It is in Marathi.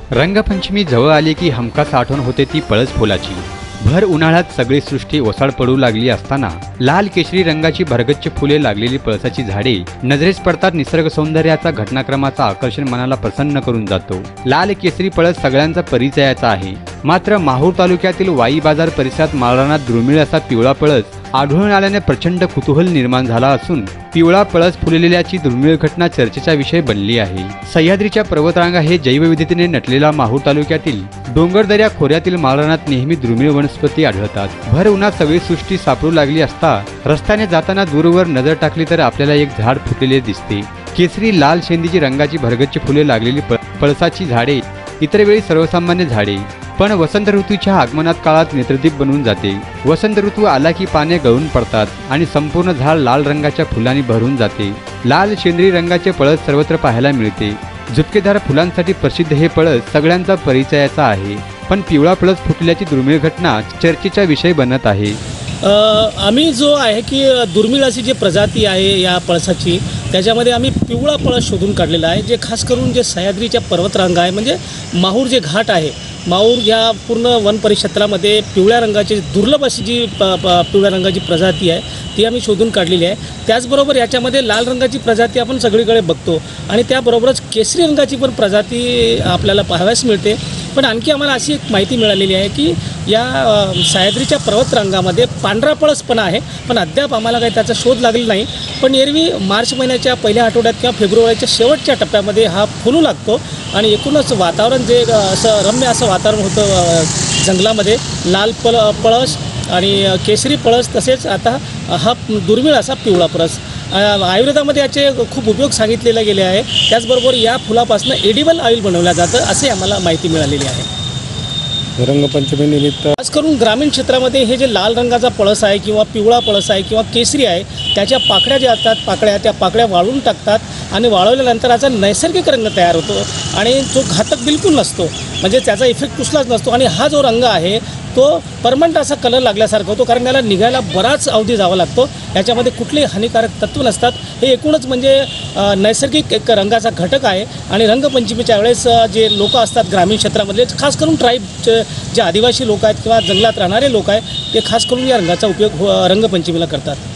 रंगपंचमी जवळ आली की हमखास आठवण होते ती पळस फुलाची। भर उन्हाळ्यात सगळी सृष्टी ओसाड पडू लागली असताना लाल केशरी रंगाची भरगच्च फुले लागलेली पळसाची झाडे नजरेस पडतात। निसर्ग सौंदर्याचा घटनाक्रमाचा आकर्षण मनाला प्रसन्न करून जातो। लाल केसरी पळस सगळ्यांचा परिचयाचा आहे, मात्र माहूर तालुक्यातील वाई बाजार परिसरात माळरानात दुर्मिळ असा पिवळा पळस आढळून आल्याने प्रचंड कुतूहल निर्माण झाला असून पिवळा पळस फुललेल्याची दुर्मिळ घटना चर्चेचा विषय बनली आहे। सह्याद्रीच्या पर्वतरांगा हे जैवविविधतेने नटलेला माहूर तालुक्यातील डोंगरदऱ्या खोऱ्यातील माळरानात नेहमी दुर्मिळ वनस्पती आढळतात। भर उन्हात सगळी सृष्टी सापडू लागली असता रस्त्याने जाताना दूरवर नजर टाकली तर आपल्याला एक झाड फुटलेले दिसते। केसरी लाल शेंदीची रंगाची भरगच्च फुले लागलेली पळसाची झाडे इतर वेळी सर्वसामान्य झाडे, पण वसंत ऋतूच्या आगमनात काळात नेत्रदीप बनून जाते। वसंत ऋतू आला की पाने गळून पडतात आणि संपूर्ण झाड लाल रंगाच्या फुलांनी भरून जाते। लाल शेंद्री रंगाचे पळस सर्वत्र पाहायला मिळते। झुपकेदार फुलांसाठी प्रसिद्ध हे पळस सगळ्यांचा परिचयाचा आहे, पण पिवळा पळस फुटल्याची दुर्मिळ घटना चर्चेचा विषय बनत आहे। आम्ही जो आहे की दुर्मिळ अशी जी प्रजाती आहे या पळसाची, त्याच्यामध्ये आम्ही पिवळा पळस शोधून काढलेला आहे, जे खास करून जे सह्याद्रीच्या पर्वतरांगा आहे म्हणजे माहूर जे घाट आहे, माहूर या पूर्ण वन परिक्षेत्रामध्ये पिवळ्या रंगाची दुर्लभ अशी जी पिवळ्या रंगाची प्रजाती आहे ती आम्ही शोधून काढलेली आहे। त्याचबरोबर याच्यामध्ये लाल रंगाची प्रजाती आपण सगळीकडे बघतो आणि त्याबरोबरच केसरी रंगाची पण प्रजाती आपल्याला पाहाव्यास मिळते। पण आणखी आम्हाला अशी एक माहिती मिळालेली आहे की या सह्याद्रीच्या पर्वतरांगामध्ये पांढरा पळस पण आहे, पण अद्याप आम्हाला काही त्याचा शोध लागलेला नाही। पण एरवी मार्च महिन्याच्या पहिल्या आठवड्यात किंवा फेब्रुवारीच्या शेवटच्या टप्प्यामध्ये हा फुलू लागतो आणि एकूणच वातावरण जे असं रम्य असं वातावरण होतं जंगलामध्ये, लाल पळस आणि केसरी पळस, तसेच आता हा दुर्मिळ असा पिवळा पळस। आयुर्वेदामध्ये याचे खूप उपयोग सांगितलेले गेले आहे। त्याचबरोबर या फुलापासून एडिबल ऑइल बनवलं जातं असे आम्हाला माहिती मिळालेली आहे। रंगपंचमी निमित्त खास करून ग्रामीण क्षेत्रामध्ये हे जे लाल रंगाचा पळस आहे किंवा पिवळा पळस आहे किंवा केसरी आहे, त्याच्या पाकळ्या ज्या असतात त्या पाकळ्या वाळून टाकतात आणि वाळवल्यानंतर याचा नैसर्गिक रंग तयार होतो आणि जो घातक बिलकुल नसतो, म्हणजे त्याचा इफेक्ट कुठलाच नसतो। आणि हा जो रंग आहे तो परमनंट असा कलर लागल्यासारखा होतो, कारण याला निघायला बराच अवधी जावा लागतो। याच्यामध्ये कुठलेही हानिकारक तत्व नसतात। हे एकूणच म्हणजे नैसर्गिक एक रंगाचा घटक आहे। आणि रंगपंचमीच्या वेळेस जे लोक असतात ग्रामीण क्षेत्रामधले, खास करून ट्राईबचे जे आदिवासी लोक आहेत किंवा जंगलात राहणारे लोक आहेत, ते खास करून या रंगाचा उपयोग रंगपंचमीला करतात।